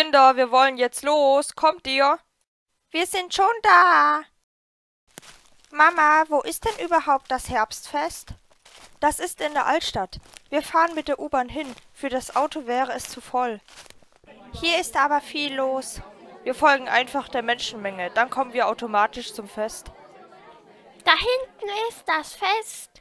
Kinder, wir wollen jetzt los. Kommt ihr? Wir sind schon da. Mama, wo ist denn überhaupt das Herbstfest? Das ist in der Altstadt. Wir fahren mit der U-Bahn hin. Für das Auto wäre es zu voll. Hier ist aber viel los. Wir folgen einfach der Menschenmenge. Dann kommen wir automatisch zum Fest. Da hinten ist das Fest.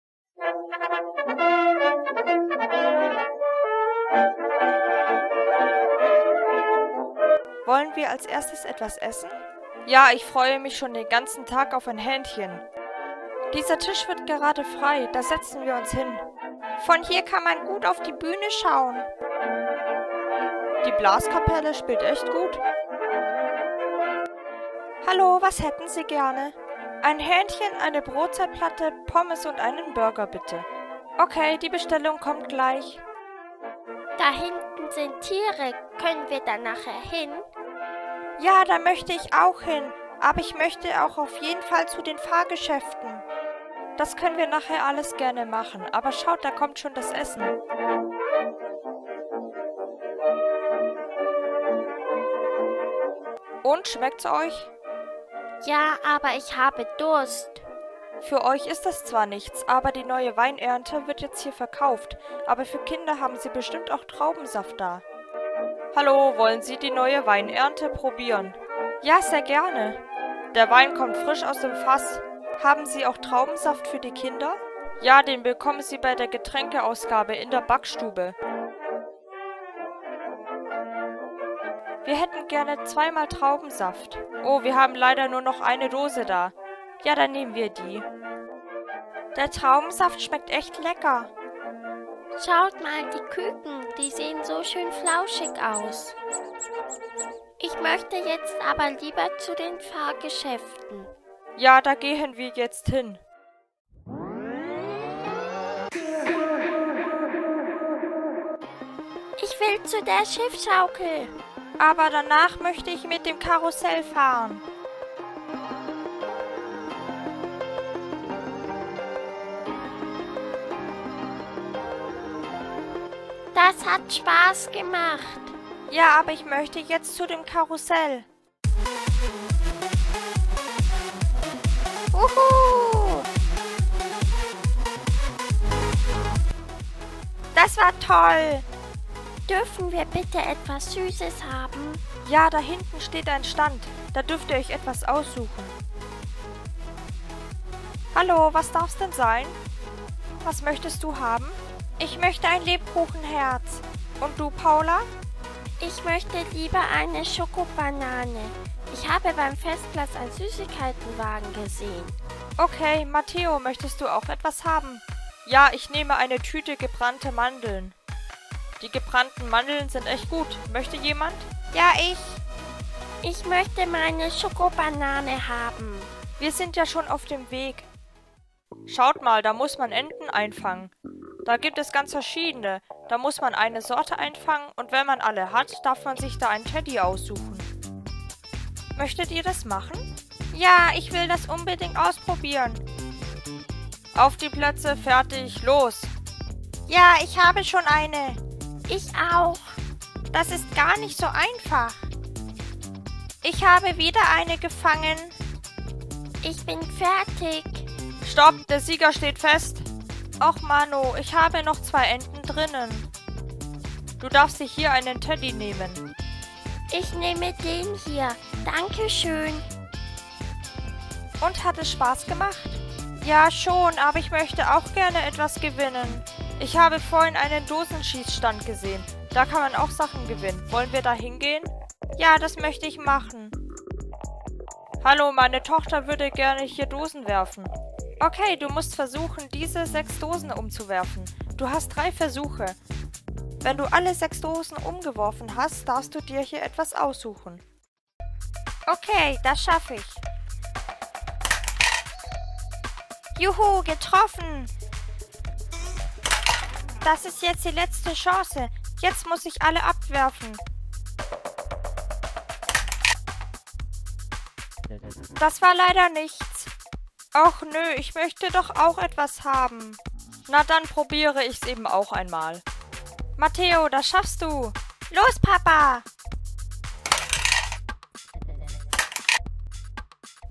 Wollen wir als erstes etwas essen? Ja, ich freue mich schon den ganzen Tag auf ein Hähnchen. Dieser Tisch wird gerade frei, da setzen wir uns hin. Von hier kann man gut auf die Bühne schauen. Die Blaskapelle spielt echt gut. Hallo, was hätten Sie gerne? Ein Hähnchen, eine Brotzeitplatte, Pommes und einen Burger bitte. Okay, die Bestellung kommt gleich. Da hinten sind Tiere. Können wir da nachher hin? Ja, da möchte ich auch hin. Aber ich möchte auch auf jeden Fall zu den Fahrgeschäften. Das können wir nachher alles gerne machen. Aber schaut, da kommt schon das Essen. Und, schmeckt's euch? Ja, aber ich habe Durst. Für euch ist das zwar nichts, aber die neue Weinernte wird jetzt hier verkauft. Aber für Kinder haben sie bestimmt auch Traubensaft da. Hallo, wollen Sie die neue Weinernte probieren? Ja, sehr gerne. Der Wein kommt frisch aus dem Fass. Haben Sie auch Traubensaft für die Kinder? Ja, den bekommen Sie bei der Getränkeausgabe in der Backstube. Wir hätten gerne 2-mal Traubensaft. Oh, wir haben leider nur noch eine Dose da. Ja, dann nehmen wir die. Der Traubensaft schmeckt echt lecker. Schaut mal, die Küken, die sehen so schön flauschig aus. Ich möchte jetzt aber lieber zu den Fahrgeschäften. Ja, da gehen wir jetzt hin. Ich will zu der Schiffschaukel. Aber danach möchte ich mit dem Karussell fahren. Das hat Spaß gemacht. Ja, aber ich möchte jetzt zu dem Karussell. Uhu! Das war toll. Dürfen wir bitte etwas Süßes haben? Ja, da hinten steht ein Stand. Da dürft ihr euch etwas aussuchen. Hallo, was darf's denn sein? Was möchtest du haben? Ich möchte ein Lebkuchenherz. Und du, Paula? Ich möchte lieber eine Schokobanane. Ich habe beim Festplatz einen Süßigkeitenwagen gesehen. Okay, Matteo, möchtest du auch etwas haben? Ja, ich nehme eine Tüte gebrannte Mandeln. Die gebrannten Mandeln sind echt gut. Möchte jemand? Ja, ich. Ich möchte meine Schokobanane haben. Wir sind ja schon auf dem Weg. Schaut mal, da muss man Enten einfangen. Da gibt es ganz verschiedene. Da muss man eine Sorte einfangen und wenn man alle hat, darf man sich da einen Teddy aussuchen. Möchtet ihr das machen? Ja, ich will das unbedingt ausprobieren. Auf die Plätze, fertig, los! Ja, ich habe schon eine. Ich auch. Das ist gar nicht so einfach. Ich habe wieder eine gefangen. Ich bin fertig. Stopp, der Sieger steht fest. Och Mano, ich habe noch 2 Enten drinnen. Du darfst dir hier einen Teddy nehmen. Ich nehme den hier. Dankeschön. Und hat es Spaß gemacht? Ja, schon, aber ich möchte auch gerne etwas gewinnen. Ich habe vorhin einen Dosenschießstand gesehen. Da kann man auch Sachen gewinnen. Wollen wir da hingehen? Ja, das möchte ich machen. Hallo, meine Tochter würde gerne hier Dosen werfen. Okay, du musst versuchen, diese 6 Dosen umzuwerfen. Du hast 3 Versuche. Wenn du alle 6 Dosen umgeworfen hast, darfst du dir hier etwas aussuchen. Okay, das schaffe ich. Juhu, getroffen! Das ist jetzt die letzte Chance. Jetzt muss ich alle abwerfen. Das war leider nichts. Och nö, ich möchte doch auch etwas haben. Na dann probiere ich's eben auch einmal. Matteo, das schaffst du. Los, Papa!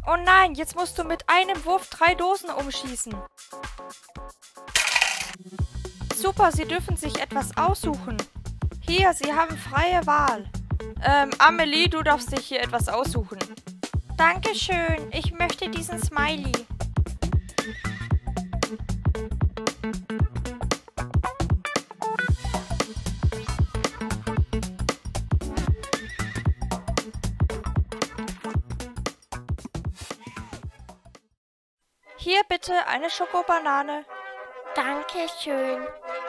Oh nein, jetzt musst du mit einem Wurf 3 Dosen umschießen. Super, Sie dürfen sich etwas aussuchen. Hier, Sie haben freie Wahl. Amelie, du darfst dich hier etwas aussuchen. Dankeschön, ich möchte diesen Smiley. Hier bitte eine Schokobanane. Dankeschön.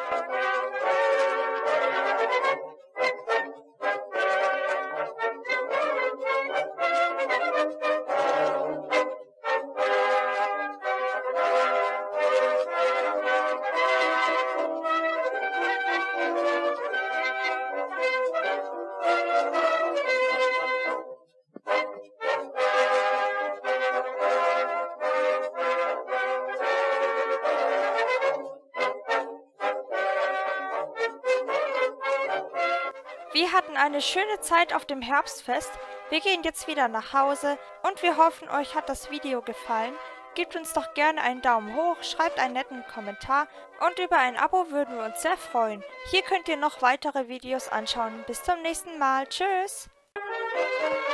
Wir hatten eine schöne Zeit auf dem Herbstfest. Wir gehen jetzt wieder nach Hause und wir hoffen, euch hat das Video gefallen. Gebt uns doch gerne einen Daumen hoch, schreibt einen netten Kommentar und über ein Abo würden wir uns sehr freuen. Hier könnt ihr noch weitere Videos anschauen. Bis zum nächsten Mal. Tschüss!